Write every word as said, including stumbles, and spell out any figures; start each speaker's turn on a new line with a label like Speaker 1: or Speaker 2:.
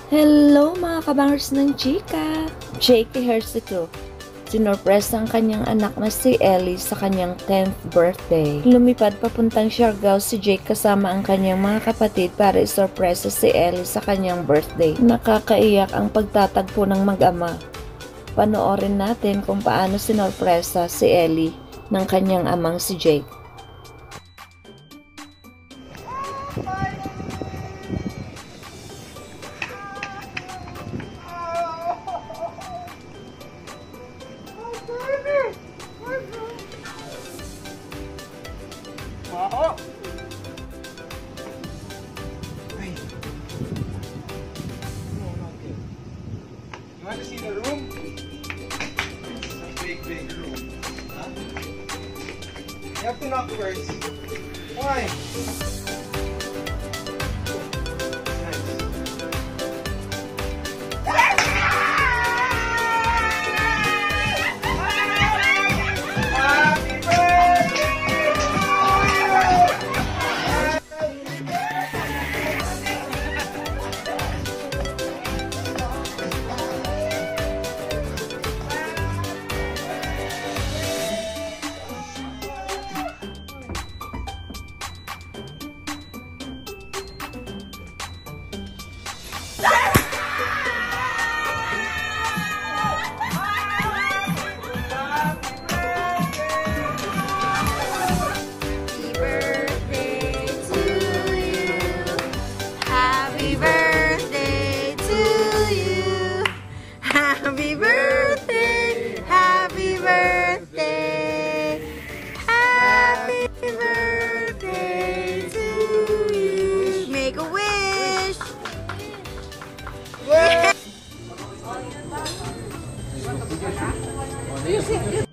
Speaker 1: Hello mga kabangers ng chika! Jake Ejercito. Sinorpresa ang kanyang anak na si Ellie sa kanyang tenth birthday. Lumipad papuntang Siargao si Jake kasama ang kanyang mga kapatid para isorpresa si Ellie sa kanyang birthday. Nakakaiyak ang pagtatagpo ng mag-ama. Panoorin natin kung paano sinorpresa si Ellie ng kanyang amang si Jake.
Speaker 2: Wow! Ay. No, not yet. You want to see the room? It's a big, big room. Huh? You have to knock first. Why?
Speaker 3: Happy birthday, happy birthday, happy birthday to you. Make a wish. Yeah.